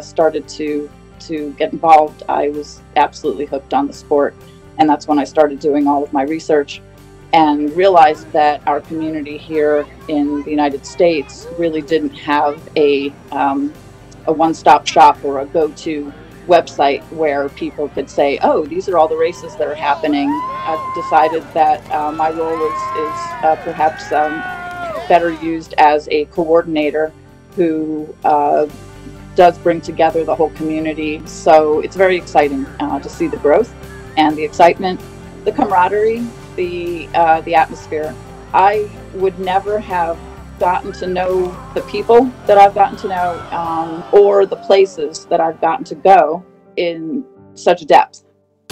started to get involved, I was absolutely hooked on the sport. And that's when I started doing all of my research and realized that our community here in the United States really didn't have a one-stop shop or a go-to website where people could say, oh, these are all the races that are happening. I've decided that my role is perhaps better used as a coordinator who does bring together the whole community. So it's very exciting to see the growth and the excitement, the camaraderie, the atmosphere. I would never have gotten to know the people that I've gotten to know or the places that I've gotten to go in such depth.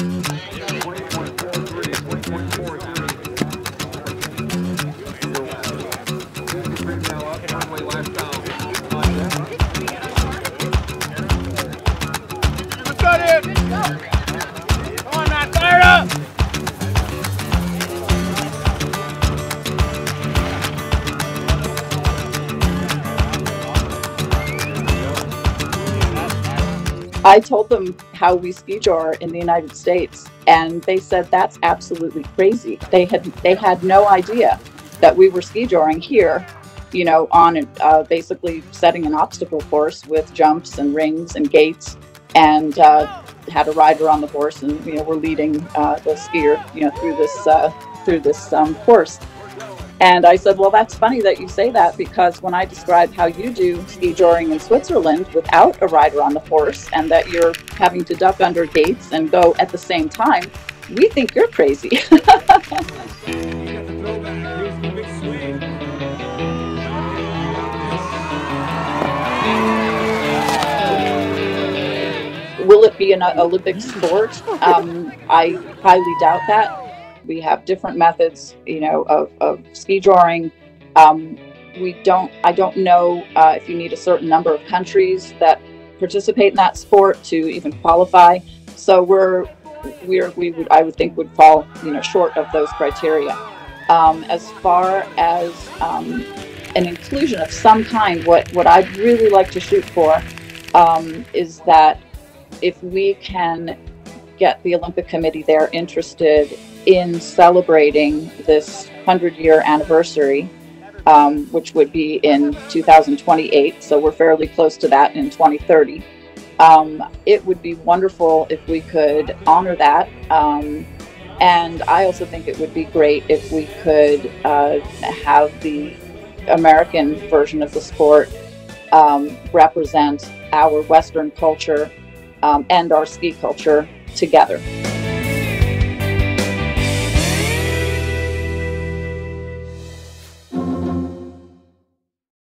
I told them how we skijor in the United States, and they said that's absolutely crazy. They had no idea that we were skijoring here, you know, on basically setting an obstacle course with jumps and rings and gates, and had a rider on the horse, and we're leading the skier, through this course. And I said, well, that's funny that you say that, because when I describe how you do skijoring in Switzerland without a rider on the horse, and that you're having to duck under gates and go at the same time, we think you're crazy. Will it be an Olympic sport? I highly doubt that. We have different methods, of skijoring. I don't know if you need a certain number of countries that participate in that sport to even qualify. So I would think would fall, short of those criteria. As far as an inclusion of some kind, what I'd really like to shoot for is that if we can get the Olympic Committee there interested in celebrating this 100-year anniversary, which would be in 2028, so we're fairly close to that in 2030. It would be wonderful if we could honor that, and I also think it would be great if we could have the American version of the sport represent our Western culture and our ski culture together.